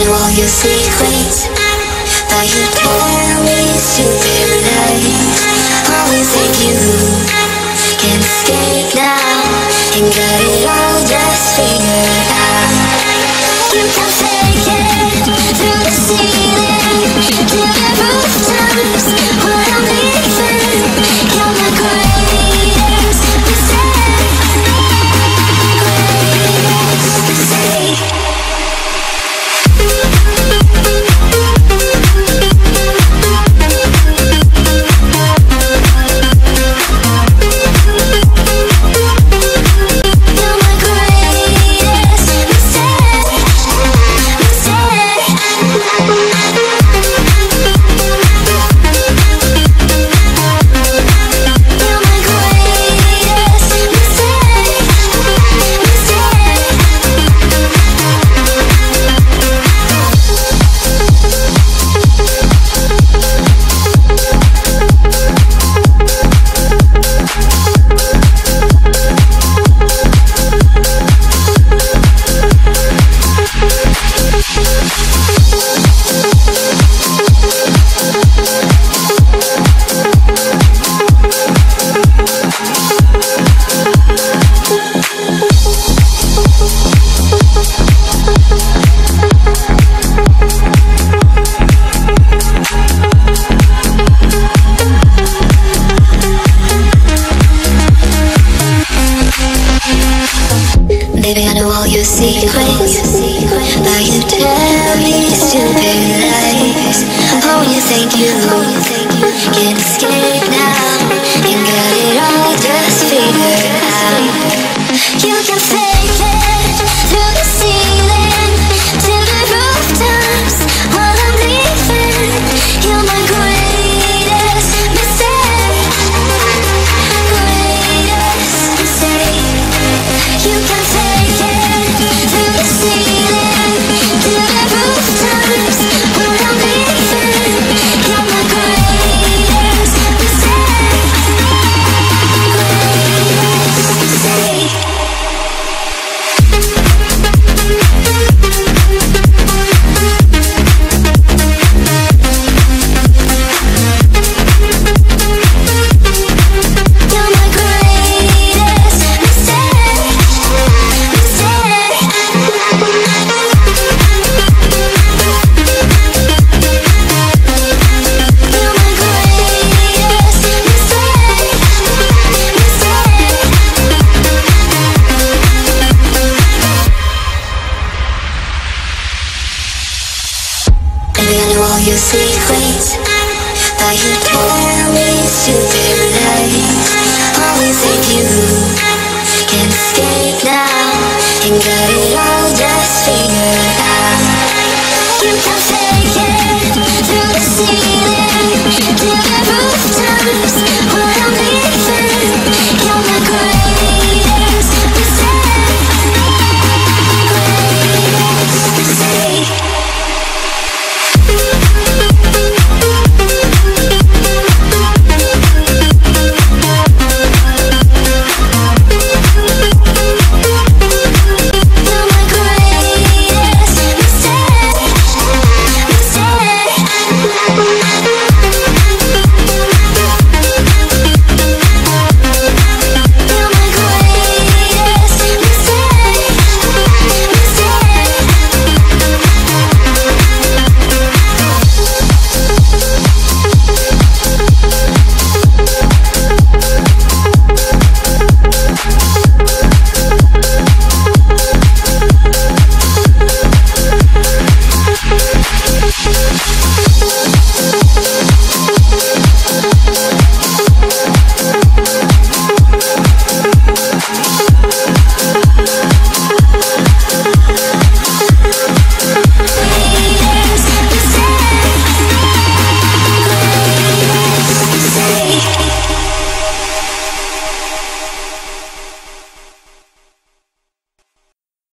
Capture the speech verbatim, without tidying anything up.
know all your secrets, but you tell me stupid lies. Always think you can escape now and got it all just figured out. You can take it through the ceiling, to the rooftops, what I'm leaving. You're my greatest mistake, greatest mistake. Baby, I know all your secrets, but you tell me stupid lies. Oh, you think you